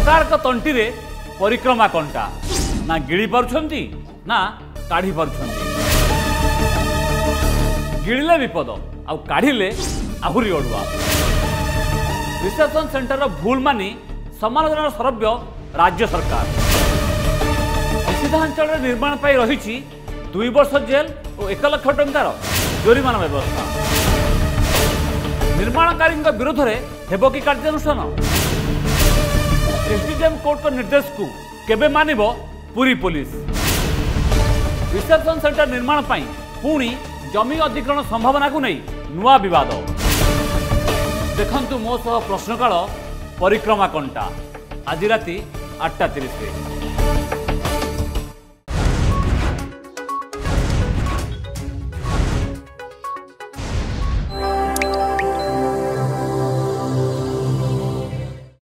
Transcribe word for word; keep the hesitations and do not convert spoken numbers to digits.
सरकार का तंटी रे परिक्रमा कंटा ना गिड़ी पारुछंती ना काढ़ी पारुछंती। गिड़िले विपद आउ काढ़िले आहुरी अड़ुआ। रिसेप्शन सेंटर भूल मानी समालोचनार सरव्य राज्य सरकार। निषिद्धांचल निर्माण पाई रही दुई वर्ष जेल और एक लाख टंकार जोरिमाना व्यवस्था। निर्माणकारी विरोध में हेब कि कार्यानुष्ठान? एसडीजेएम कोर्ट का निर्देश को केबे मानिब पुरी पुलिस? रिसेप्शन सेंटर निर्माण पाई पुणी जमी अधिग्रहण संभावना को नहीं नुआ विवाद। देखंतु मो सह प्रश्नकाल परिक्रमा कंटा आज राति आठटा तीस।